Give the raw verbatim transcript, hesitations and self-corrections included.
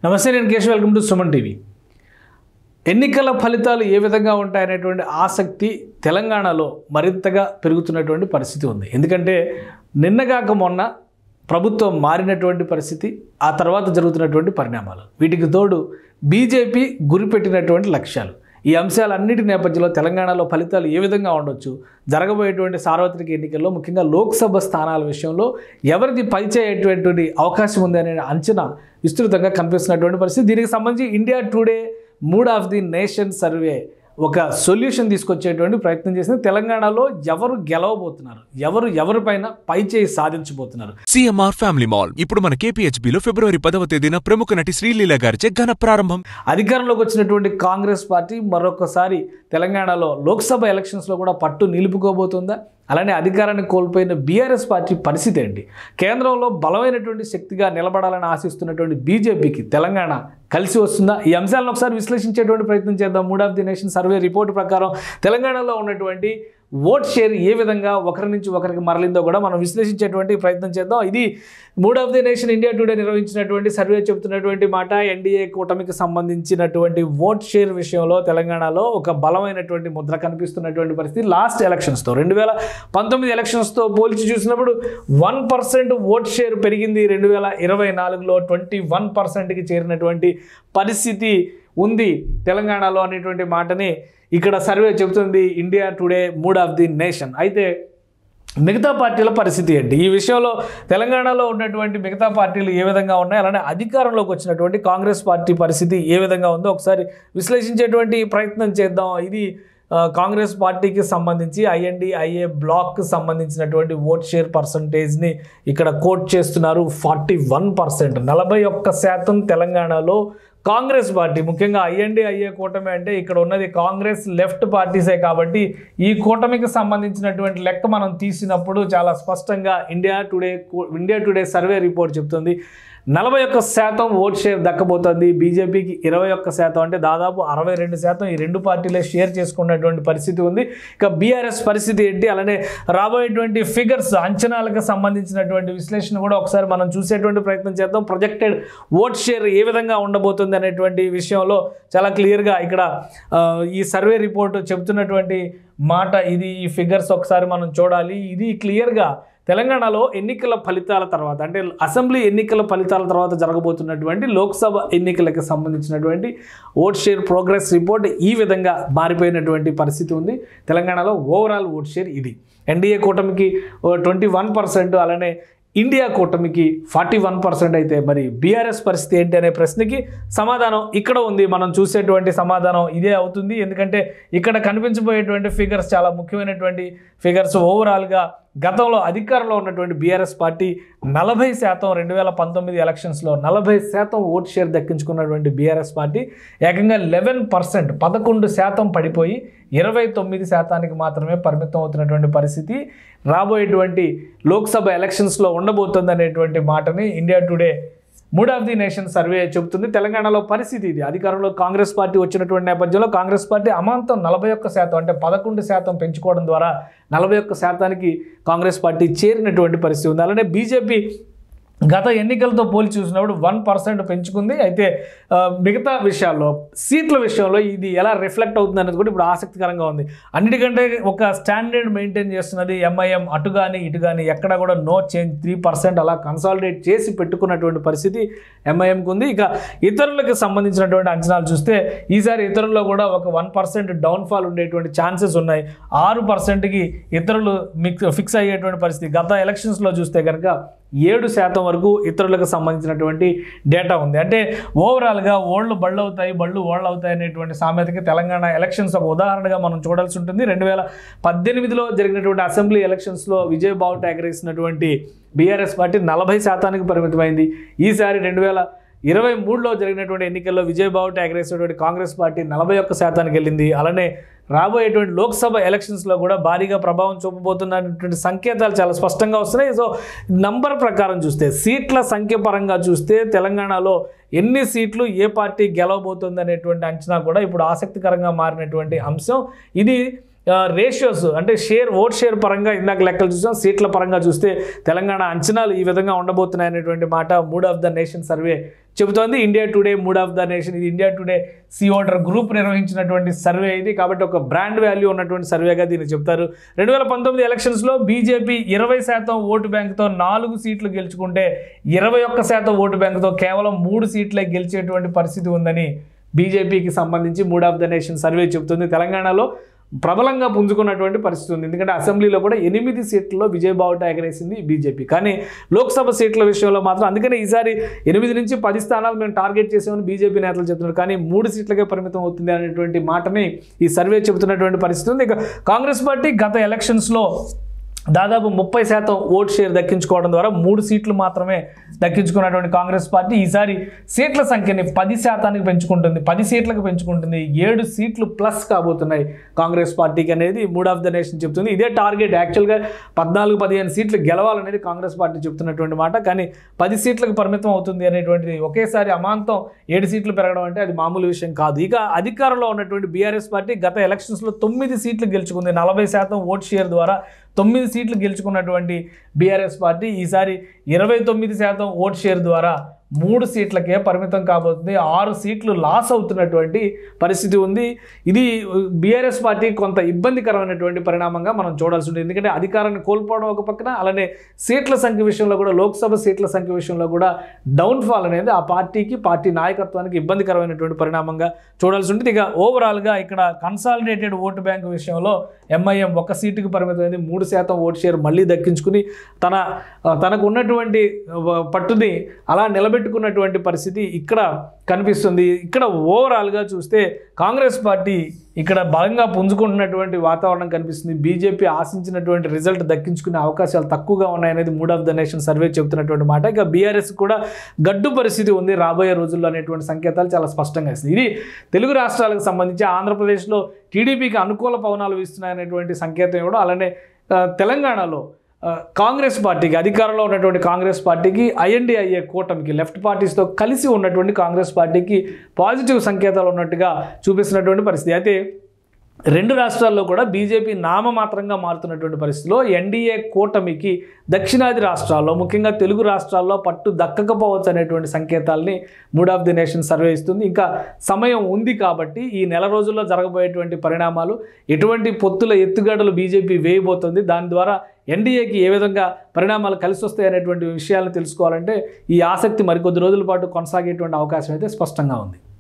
నమస్తే, నేను Keshav. Welcome to Suman TV. ఎన్నికల ఫలితాలు ఏ విధంగా ఉంటాయనేటువంటి ఆసక్తి తెలంగాణలో మరింతగా పెరుగుతున్నటువంటి పరిస్థితి ఉంది. ఎందుకంటే నిన్నగాక మొన్న ప్రభుత్వం మారినటువంటి పరిస్థితి, ఆ తర్వాత జరుగుతున్నటువంటి పరిణామాలు, వీటికి తోడు బీజేపీ గురిపెట్టినటువంటి లక్ష్యాలు, ఈ అంశాలన్నిటి నేపథ్యంలో తెలంగాణలో ఫలితాలు ఏ విధంగా ఉండొచ్చు, జరగబోయేటువంటి సార్వత్రిక ఎన్నికల్లో ముఖ్యంగా లోక్సభ స్థానాల విషయంలో ఎవరిది పైచేయేటువంటి అవకాశం ఉంది అనే అంచనా విస్తృతంగా కనిపిస్తున్నటువంటి పరిస్థితి. దీనికి సంబంధించి India Today mood of the nation survey ఒక సొల్యూషన్ తీసుకొచ్చేటువంటి ప్రయత్నం చేసింది. తెలంగాణలో ఎవరు గెలవబోతున్నారు, ఎవరు ఎవరిపైన పైచేయి సాధించబోతున్నారు. సిఎంఆర్ ఫ్యామిలీ మాల్ ఇప్పుడు మన కేపీహెచ్బీలో ఫిబ్రవరి పదవ తేదీన ప్రముఖ నటి శ్రీలీల గారిచే ఘన ప్రారంభం. అధికారంలోకి వచ్చినటువంటి కాంగ్రెస్ పార్టీ మరొకసారి తెలంగాణలో లోక్సభ ఎలక్షన్స్లో కూడా పట్టు నిలుపుకోబోతుందా? అలానే అధికారాన్ని కోల్పోయిన బీఆర్ఎస్ పార్టీ పరిస్థితి ఏంటి? కేంద్రంలో బలమైనటువంటి శక్తిగా నిలబడాలని ఆశిస్తున్నటువంటి బీజేపీకి తెలంగాణ కలిసి వస్తుందా? ఈ అంశాలను ఒకసారి విశ్లేషించేటువంటి ప్రయత్నం చేద్దాం. Mood of the nation survey report ప్రకారం తెలంగాణలో ఉన్నటువంటి ఓట్ షేర్ ఏ విధంగా ఒకరి నుంచి ఒకరికి మరలిందో కూడా మనం విశ్లేషించేటువంటి ప్రయత్నం చేద్దాం. ఇది mood of the nation India Today నిర్వహించినటువంటి సర్వే చెబుతున్నటువంటి మాట. ఎన్డీఏ కూటమికి సంబంధించినటువంటి ఓట్ షేర్ విషయంలో తెలంగాణలో ఒక బలమైనటువంటి ముద్ర కనిపిస్తున్నటువంటి పరిస్థితి. లాస్ట్ ఎలక్షన్స్తో రెండు వేల పంతొమ్మిది ఎలక్షన్స్తో పోల్చి చూసినప్పుడు వన్ పర్సెంట్ ఓట్ షేర్ పెరిగింది. రెండు వేల ఇరవై నాలుగులో ట్వంటీ వన్ పర్సెంట్కి చేరినటువంటి పరిస్థితి ఉంది తెలంగాణలో అనేటువంటి మాటని ఇక్కడ సర్వే చెబుతుంది India Today mood of the nation. అయితే మిగతా పార్టీల పరిస్థితి ఏంటి? ఈ విషయంలో తెలంగాణలో ఉన్నటువంటి మిగతా పార్టీలు ఏ విధంగా ఉన్నాయి, అలానే అధికారంలోకి వచ్చినటువంటి కాంగ్రెస్ పార్టీ పరిస్థితి ఏ విధంగా ఉందో ఒకసారి విశ్లేషించేటువంటి ప్రయత్నం చేద్దాం. ఇది కాంగ్రెస్ పార్టీకి సంబంధించి ఐఎన్డీఐఏ బ్లాక్కి సంబంధించినటువంటి ఓట్ షేర్ పర్సంటేజ్ని ఇక్కడ కోట్ చేస్తున్నారు. ఫార్టీ వన్ పర్సెంట్ నలభై ఒక్క శాతం తెలంగాణలో కాంగ్రెస్ పార్టీ, ముఖ్యంగా ఐఎన్డీఐఏ కూటమి అంటే ఇక్కడ ఉన్నది కాంగ్రెస్ లెఫ్ట్ పార్టీసే కాబట్టి ఈ కూటమికి సంబంధించినటువంటి లెక్క మనం తీసినప్పుడు చాలా స్పష్టంగా India Today India Today survey report చెప్తుంది నలభై ఒక్క శాతం ఓట్ షేర్ దక్కబోతుంది. బీజేపీకి ఇరవై ఒక్క శాతం అంటే దాదాపు అరవై రెండు శాతం ఈ రెండు పార్టీలే షేర్ చేసుకున్నటువంటి పరిస్థితి ఉంది. ఇక బీఆర్ఎస్ పరిస్థితి ఏంటి, అలానే రాబోయేటువంటి ఫిగర్స్ అంచనాలకు సంబంధించినటువంటి విశ్లేషణ కూడా ఒకసారి మనం చూసేటువంటి ప్రయత్నం చేద్దాం. ప్రొజెక్టెడ్ ఓట్ షేర్ ఏ విధంగా ఉండబోతుంది అనేటువంటి విషయంలో చాలా క్లియర్గా ఇక్కడ ఈ సర్వే రిపోర్ట్ చెబుతున్నటువంటి మాట ఇది. ఈ ఫిగర్స్ ఒకసారి మనం చూడాలి. ఇది క్లియర్గా తెలంగాణలో ఎన్నికల ఫలితాల తర్వాత అంటే అసెంబ్లీ ఎన్నికల ఫలితాల తర్వాత జరగబోతున్నటువంటి లోక్సభ ఎన్నికలకు సంబంధించినటువంటి ఓట్ షేర్ ప్రోగ్రెస్ రిపోర్ట్ ఈ విధంగా మారిపోయినటువంటి పరిస్థితి ఉంది తెలంగాణలో. ఓవరాల్ ఓట్ షేర్ ఇది ఎన్డీఏ కూటమికి ట్వంటీ వన్ పర్సెంట్ అలానే ఇండియా కూటమికి ఫార్టీ వన్ పర్సెంట్ అయితే మరి బీఆర్ఎస్ పరిస్థితి ఏంటి అనే ప్రశ్నకి సమాధానం ఇక్కడ ఉంది. మనం చూసేటువంటి సమాధానం ఇదే అవుతుంది. ఎందుకంటే ఇక్కడ కనిపించబోయేటువంటి ఫిగర్స్ చాలా ముఖ్యమైనటువంటి ఫిగర్స్. ఓవరాల్గా గతంలో అధికారంలో ఉన్నటువంటి బీఆర్ఎస్ పార్టీ నలభై శాతం రెండు వేల పంతొమ్మిది ఎలక్షన్స్లో నలభై శాతం ఓట్ షేర్ దక్కించుకున్నటువంటి బీఆర్ఎస్ పార్టీ ఏకంగా లెవెన్ పర్సెంట్ పదకొండు శాతం పడిపోయి ఇరవై తొమ్మిది శాతానికి మాత్రమే పరిమితం అవుతున్నటువంటి పరిస్థితి రాబోయేటువంటి లోక్సభ ఎలక్షన్స్లో ఉండబోతుంది అనేటువంటి మాటని India Today mood of the nation survey చెబుతుంది. తెలంగాణలో పరిస్థితి ఇది. అధికారంలో కాంగ్రెస్ పార్టీ వచ్చినటువంటి నేపథ్యంలో కాంగ్రెస్ పార్టీ అమాంతం నలభై ఒక్క శాతం అంటే పదకొండు శాతం పెంచుకోవడం ద్వారా నలభై ఒక్క శాతానికి కాంగ్రెస్ పార్టీ చేరినటువంటి పరిస్థితి ఉంది. అలానే బీజేపీ గత ఎన్నికలతో పోల్చి చూసినప్పుడు వన్ పర్సెంట్ పెంచుకుంది. అయితే మిగతా విషయాల్లో సీట్ల విషయంలో ఇది ఎలా రిఫ్లెక్ట్ అవుతుంది అనేది కూడా ఇప్పుడు ఆసక్తికరంగా ఉంది. అన్నిటికంటే ఒక స్టాండర్డ్ మెయింటైన్ చేస్తున్నది ఎంఐఎం. అటు కానీ ఇటు కానీ ఎక్కడ కూడా నో చేంజ్, త్రీ పర్సెంట్ అలా కన్సాలిడేట్ చేసి పెట్టుకున్నటువంటి పరిస్థితి ఎంఐఎంకు ఉంది. ఇక ఇతరులకు సంబంధించినటువంటి అంచనాలు చూస్తే ఈసారి ఇతరుల్లో కూడా ఒక వన్ పర్సెంట్ డౌన్ఫాల్ ఉండేటువంటి ఛాన్సెస్ ఉన్నాయి. ఆరు పర్సెంట్కి ఇతరులు మిక్స్ ఫిక్స్ అయ్యేటువంటి పరిస్థితి. గత ఎలక్షన్స్లో చూస్తే కనుక ఏడు శాతం వరకు ఇతరులకు సంబంధించినటువంటి డేటా ఉంది. అంటే ఓవరాల్గా ఓళ్ళు బళ్ళు అవుతాయి, బళ్ళు ఓళ్ళు అవుతాయి అనేటువంటి సామెతకి తెలంగాణ ఎలక్షన్స్ ఒక ఉదాహరణగా మనం చూడాల్సి ఉంటుంది. రెండు వేల పద్దెనిమిదిలో జరిగినటువంటి అసెంబ్లీ ఎలక్షన్స్లో విజయ్ బావుట ఎగరేసినటువంటి బీఆర్ఎస్ పార్టీ నలభై శాతానికి పరిమితమైంది. ఈసారి రెండు వేల ఇరవై మూడులో జరిగినటువంటి ఎన్నికల్లో విజయ్ బావుట ఎగరేసినటువంటి కాంగ్రెస్ పార్టీ నలభై ఒక్క శాతానికి వెళ్ళింది. అలానే రాబోయేటువంటి లోక్సభ ఎలక్షన్స్లో కూడా భారీగా ప్రభావం చూపబోతున్నటువంటి సంకేతాలు చాలా స్పష్టంగా వస్తున్నాయి. సో నంబర్ ప్రకారం చూస్తే, సీట్ల సంఖ్య పరంగా చూస్తే తెలంగాణలో ఎన్ని సీట్లు ఏ పార్టీ గెలవబోతుంది అనేటువంటి అంచనా కూడా ఇప్పుడు ఆసక్తికరంగా మారినటువంటి అంశం ఇది. రేషియోస్ అంటే షేర్ ఓట్ షేర్ పరంగా ఇందాక లెక్కలు చూసాం, సీట్ల పరంగా చూస్తే తెలంగాణ అంచనాలు ఈ విధంగా ఉండబోతున్నాయి అనేటువంటి మాట mood of the nation survey చెబుతోంది. India Today mood of the nation, ఇది India Today C voter group నిర్వహించినటువంటి సర్వే ఇది, కాబట్టి ఒక బ్రాండ్ వాల్యూ ఉన్నటువంటి సర్వేగా దీన్ని చెప్తారు. రెండు వేల పంతొమ్మిది ఎలక్షన్స్లో బీజేపీ ఇరవై శాతం ఓటు బ్యాంకుతో నాలుగు సీట్లు గెలుచుకుంటే ఇరవై ఒక్క శాతం ఓటు బ్యాంకుతో కేవలం మూడు సీట్లే గెలిచేటువంటి పరిస్థితి ఉందని బీజేపీకి సంబంధించి mood of the nation survey చెబుతుంది. తెలంగాణలో ప్రబలంగా పుంజుకున్నటువంటి పరిస్థితి ఉంది, ఎందుకంటే అసెంబ్లీలో కూడా ఎనిమిది సీట్లలో విజయబావుట ఎగరేసింది బీజేపీ. కానీ లోక్సభ సీట్ల విషయంలో మాత్రం, అందుకనే ఈసారి ఎనిమిది నుంచి పది స్థానాలు మేము టార్గెట్ చేసామని బీజేపీ నేతలు చెప్తున్నారు, కానీ మూడు సీట్లకే పరిమితం అవుతుంది అనేటువంటి మాటని ఈ సర్వే చెబుతున్నటువంటి పరిస్థితి ఉంది. ఇక కాంగ్రెస్ పార్టీ గత ఎలక్షన్స్లో దాదాపు ముప్పై శాతం ఓట్ షేర్ దక్కించుకోవడం ద్వారా మూడు సీట్లు మాత్రమే దక్కించుకున్నటువంటి కాంగ్రెస్ పార్టీ ఈసారి సీట్ల సంఖ్యని పది శాతానికి పెంచుకుంటుంది, పది సీట్లకు పెంచుకుంటుంది. ఏడు సీట్లు ప్లస్ కాబోతున్నాయి కాంగ్రెస్ పార్టీకి అనేది మూడ్ ఆఫ్ ద నేషన్ చెప్తుంది. ఇదే టార్గెట్, యాక్చువల్గా పద్నాలుగు పదిహేను సీట్లు గెలవాలనేది కాంగ్రెస్ పార్టీ చెప్తున్నటువంటి మాట, కానీ పది సీట్లకు పరిమితం అవుతుంది అనేటువంటిది, ఒకేసారి అమాంతం ఏడు సీట్లు పెరగడం అంటే అది మామూలు విషయం కాదు. ఇక అధికారంలో ఉన్నటువంటి బీఆర్ఎస్ పార్టీ గత ఎలక్షన్స్లో తొమ్మిది సీట్లు గెలుచుకుంది, నలభై శాతం ఓట్ షేర్ ద్వారా తొమ్మిది సీట్లు గెలుచుకున్నటువంటి బీఆర్ఎస్ పార్టీ ఈసారి ఇరవై తొమ్మిది శాతం ఓట్ షేర్ ద్వారా మూడు సీట్లకే పరిమితం కాబోతుంది. ఆరు సీట్లు లాస్ అవుతున్నటువంటి పరిస్థితి ఉంది. ఇది బీఆర్ఎస్ పార్టీ కొంత ఇబ్బందికరమైనటువంటి పరిణామంగా మనం చూడాల్సి ఉంటుంది, ఎందుకంటే అధికారాన్ని కోల్పోవడం ఒక పక్కన, అలానే సీట్ల సంఖ్య విషయంలో కూడా, లోక్సభ సీట్ల సంఖ్య విషయంలో కూడా డౌన్ఫాల్ అనేది ఆ పార్టీకి, పార్టీ నాయకత్వానికి ఇబ్బందికరమైనటువంటి పరిణామంగా చూడాల్సి ఉంటుంది. ఇక ఓవరాల్గా ఇక్కడ కన్సాలిడేటెడ్ ఓటు బ్యాంకు విషయంలో ఎంఐఎం ఒక సీటుకు పరిమితమైంది, మూడు శాతం ఓటు షేర్ మళ్ళీ దక్కించుకుని తన తనకు ఉన్నటువంటి పట్టుని అలా నిలబెట్టుకున్నటువంటి పరిస్థితి ఇక్కడ కనిపిస్తుంది. ఇక్కడ ఓవరాల్గా చూస్తే కాంగ్రెస్ పార్టీ ఇక్కడ బలంగా పుంజుకుంటున్నటువంటి వాతావరణం కనిపిస్తుంది. బీజేపీ ఆశించినటువంటి రిజల్ట్ దక్కించుకునే అవకాశాలు తక్కువగా ఉన్నాయనేది mood of the nation survey చెబుతున్నటువంటి మాట. ఇక బీఆర్ఎస్ కూడా గడ్డు పరిస్థితి ఉంది రాబోయే రోజుల్లో అనేటువంటి సంకేతాలు చాలా స్పష్టంగా ఇస్తుంది. ఇది తెలుగు రాష్ట్రాలకు సంబంధించి ఆంధ్రప్రదేశ్లో టీడీపీకి అనుకూల పవనాలు వీస్తున్నాయనేటువంటి సంకేతం ఇవ్వడం, అలానే తెలంగాణలో కాంగ్రెస్ పార్టీకి, అధికారంలో ఉన్నటువంటి కాంగ్రెస్ పార్టీకి, ఐఎన్డీఐఏ కూటమికి, లెఫ్ట్ పార్టీస్తో కలిసి ఉన్నటువంటి కాంగ్రెస్ పార్టీకి పాజిటివ్ సంకేతాలు ఉన్నట్టుగా చూపిస్తున్నటువంటి పరిస్థితి. అయితే రెండు రాష్ట్రాల్లో కూడా బీజేపీ నామమాత్రంగా మారుతున్నటువంటి పరిస్థితిలో ఎన్డీఏ కూటమికి దక్షిణాది రాష్ట్రాల్లో, ముఖ్యంగా తెలుగు రాష్ట్రాల్లో పట్టు దక్కకపోవచ్చు అనేటువంటి సంకేతాలని mood of the nation survey ఇస్తుంది. ఇంకా సమయం ఉంది కాబట్టి ఈ నెల రోజుల్లో జరగబోయేటువంటి పరిణామాలు, ఎటువంటి పొత్తుల ఎత్తుగడలు బీజేపీ వేయబోతుంది, దాని ద్వారా ఎన్డీఏకి ఏ విధంగా పరిణామాలు కలిసి వస్తాయి అనేటువంటి విషయాలను తెలుసుకోవాలంటే ఈ ఆసక్తి మరికొద్ది రోజుల పాటు కొనసాగేటువంటి అవకాశం అయితే స్పష్టంగా ఉంది.